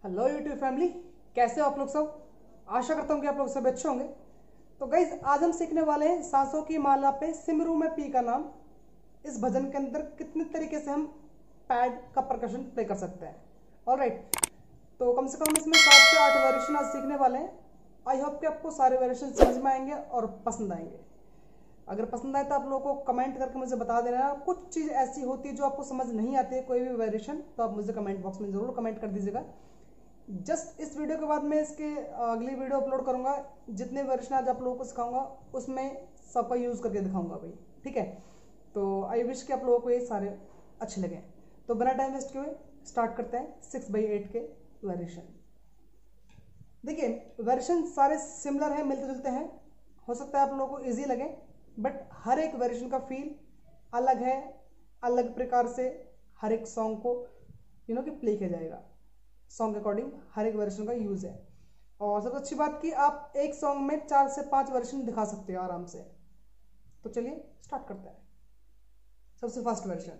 Hello YouTube family, कैसे हो आप लोग सब। आशा करता हूँ कि आप लोग सब अच्छे होंगे। तो गाइज आज हम सीखने वाले हैं सांसों की माला पे सिमरू में पी का नाम। इस भजन के अंदर कितने तरीके से हम पैड का परकशन प्ले कर सकते हैं। ऑलराइट, तो कम से कम इसमें 7 से 8 वेरिएशन आज सीखने वाले हैं। आई होप कि आपको सारे वेरिएशन समझ में आएंगे और पसंद आएंगे। अगर पसंद आए तो आप लोगों को कमेंट करके मुझे बता देना। कुछ चीज़ ऐसी होती है जो आपको समझ नहीं आती है कोई भी वेरिएशन, तो आप मुझे कमेंट बॉक्स में ज़रूर कमेंट कर दीजिएगा। जस्ट इस वीडियो के बाद मैं इसके अगली वीडियो अपलोड करूंगा। जितने वेरिएशन आज आप लोगों को सिखाऊंगा उसमें सबका यूज़ करके दिखाऊंगा भाई, ठीक है। तो आई विश कि आप लोगों को ये सारे अच्छे लगे। तो बिना टाइम वेस्ट किए स्टार्ट करते हैं 6/8 के वेरिएशन। देखिए वेरिएशन सारे सिमिलर हैं, मिलते जुलते हैं। हो सकता है आप लोगों को ईजी लगे, बट हर एक वेरिएशन का फील अलग है। अलग प्रकार से हर एक सॉन्ग को कि प्ले किया जाएगा। सॉन्ग के अकॉर्डिंग हर एक वेरिएशन का यूज़ है। और सबसे अच्छी बात कि आप एक सॉन्ग में 4 से 5 वेरिएशन दिखा सकते हो आराम से। तो चलिए स्टार्ट करते हैं। सबसे फर्स्ट वेरिएशन।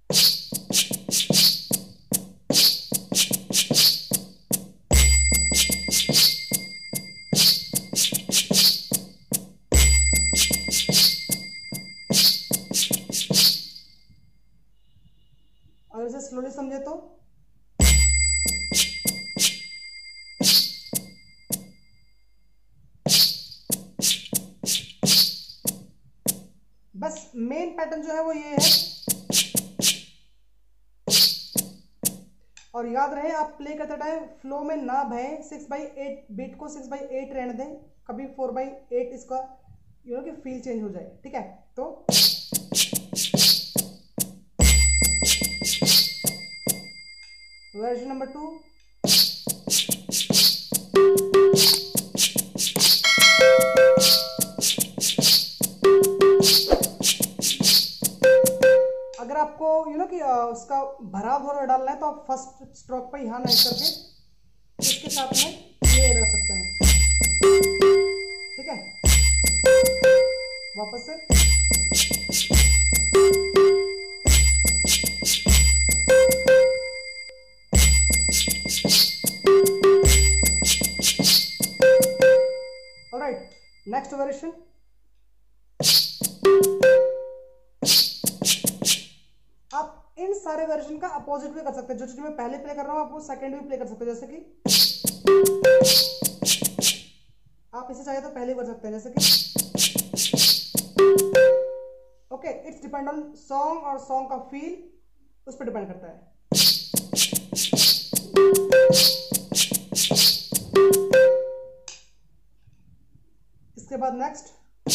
अगर इसे स्लोली समझे तो बस मेन पैटर्न जो है वो ये है। और याद रहे आप प्ले करते टाइम फ्लो में ना बहें। 6/8 बीट को 6/8 रहने दें, कभी 4/8 इसका कि फील चेंज हो जाए, ठीक है। तो वर्जन नंबर 2। अगर आपको कि उसका भराव थोड़ा डालना है तो आप फर्स्ट स्ट्रोक पर यहाँ नाइट करके इसके साथ में ये ऐड कर सकते हैं, ठीक है। वापस से ऑलराइट, नेक्स्ट वेरिएशन। आप इन सारे वेरिएशन का अपोजिट भी कर सकते हैं। जो चीज मैं पहले प्ले कर रहा हूं आप वो सेकंड भी प्ले कर सकते हैं। जैसे कि आप इसे चाहे तो पहले कर सकते हैं, जैसे कि okay. It's depend on song और सॉन्ग का फील उस पर डिपेंड करता है। इसके बाद नेक्स्ट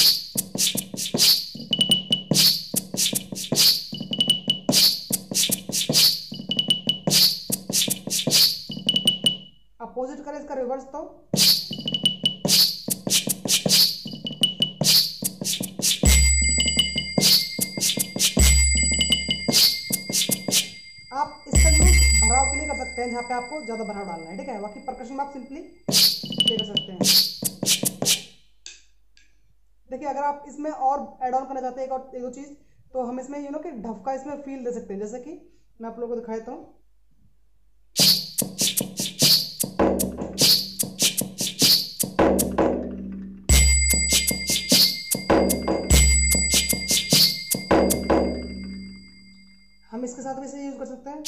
अपोजिट करें, इसका रिवर्स। तो आप इसका यूज भराव के लिए कर सकते हैं जहां पे आपको ज्यादा भराव डालना है, ठीक है। बाकी परकशन में आप सिंपली प्ले कर सकते हैं। देखिए अगर आप इसमें और ऐड ऑन करना चाहते हैं एक दो चीज, तो हम इसमें कि ढफका इसमें फील दे सकते हैं। जैसे कि मैं आप लोगों को दिखा देता हूं। हम इसके साथ भी इसे यूज कर सकते हैं।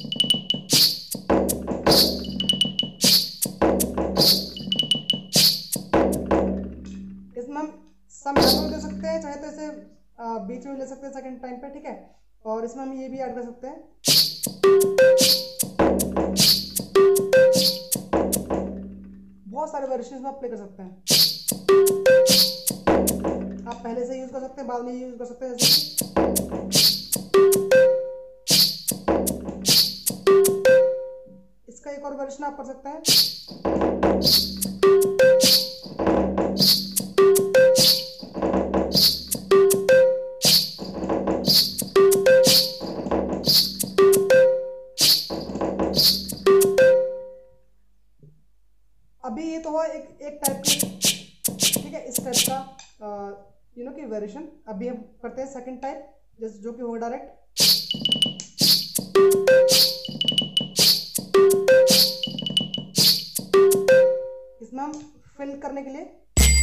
इसमें हम सम दे सकते हैं, चाहे तो इसे बीच में ले सकते हैं सेकंड टाइम पे, ठीक है। और इसमें हम ये भी ऐड कर सकते हैं। बहुत सारे वेरिएशंस में आप प्ले कर सकते हैं। आप पहले से यूज कर सकते हैं, बाद में यूज कर सकते हैं। जैसे इसका एक और वेरिएशन आप कर सकते हैं। अभी ये तो है एक टाइप की, ठीक है, इस टाइप का कि वेरिएशन। अभी हम करते हैं सेकंड टाइप, जैसे जो कि होगा डायरेक्ट। क्लिक करने के लिए।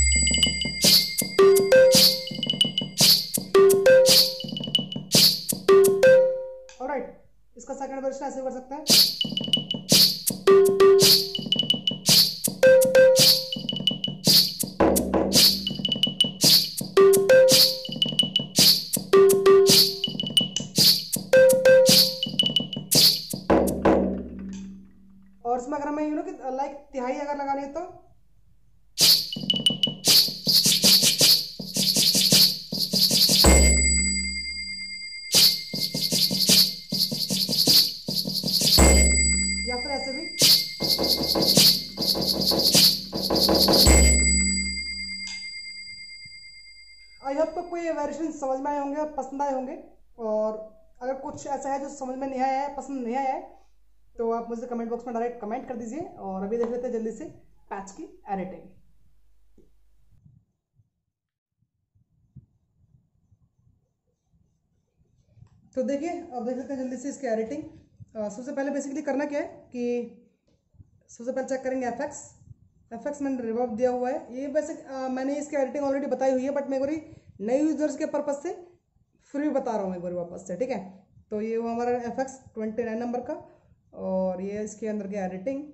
ऑलराइट, इसका सेकंड वर्जन ऐसे कर सकते हैं। और इसमें अगर मैं कि लाइक तिहाई अगर लगानी है तो या फिर ऐसे भी। आई होप आपको ये वेरिएशन समझ में आए होंगे और पसंद आए होंगे। और अगर कुछ ऐसा है जो समझ में नहीं आया है, पसंद नहीं आया है, तो आप मुझे कमेंट बॉक्स में डायरेक्ट कमेंट कर दीजिए। और अभी देख लेते हैं जल्दी से पैच की एडिटिंग। तो देखिए, अब देख लेते हैं जल्दी से इसकी एडिटिंग। सबसे पहले बेसिकली करना क्या है कि सबसे पहले चेक करेंगे एफएक्स मैंने रिवर्ब दिया हुआ है। ये वैसे मैंने इसकी एडिटिंग ऑलरेडी बताई हुई है, बट मैं नए यूजर्स के पर्पज से फिर भी बता रहा हूँ एक बार वापस से, ठीक है। तो ये वो हमारा एफएक्स 29 नंबर का, और ये इसके अंदर की एडिटिंग।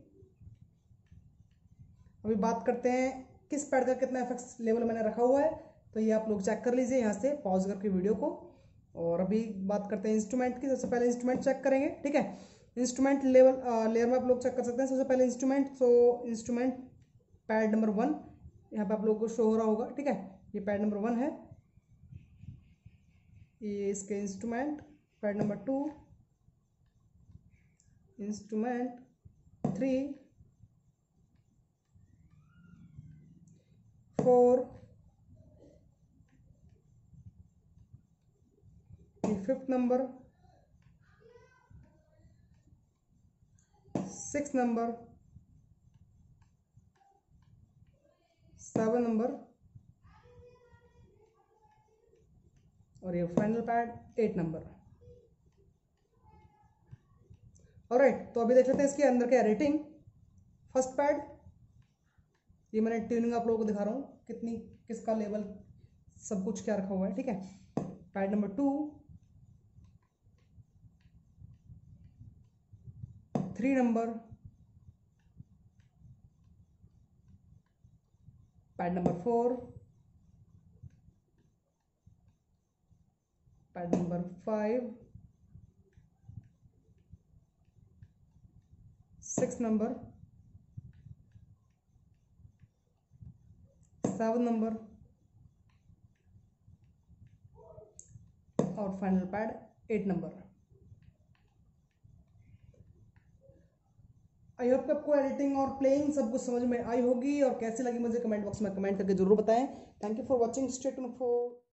अभी बात करते हैं किस पैड का कितना एफएक्स लेवल मैंने रखा हुआ है, तो ये आप लोग चेक कर लीजिए यहाँ से पॉज करके वीडियो को। और अभी बात करते हैं इंस्ट्रूमेंट की। सबसे पहले इंस्ट्रूमेंट चेक करेंगे, ठीक है। इंस्ट्रूमेंट लेवल लेयर में आप लोग चेक कर सकते हैं। सबसे पहले इंस्ट्रूमेंट, तो इंस्ट्रूमेंट पैड नंबर 1 यहाँ पे आप लोगों को शो हो रहा होगा, ठीक है। ये पैड नंबर 1 है। ये इसके इंस्ट्रूमेंट पैड नंबर 2, इंस्ट्रूमेंट 3, 4, ये 5th number, 6th number, 7 number, और ये फाइनल पैड 8 नंबर। ऑलराइट, तो अभी देख लेते हैं इसके अंदर के रेटिंग। फर्स्ट पैड, ये मैंने ट्यूनिंग आप लोगों को दिखा रहा हूँ कितनी किसका लेवल सब कुछ क्या रखा हुआ है, ठीक है। Pad number 2, 3 number, pad number 4, pad number 5, 6 number, 7 number, और final pad 8 number. I hope आपको एडिटिंग और प्लेइंग सब कुछ समझ में आई होगी, और कैसी लगी मुझे कमेंट बॉक्स में कमेंट करके जरूर बताएं। Thank you for watching, stay tuned for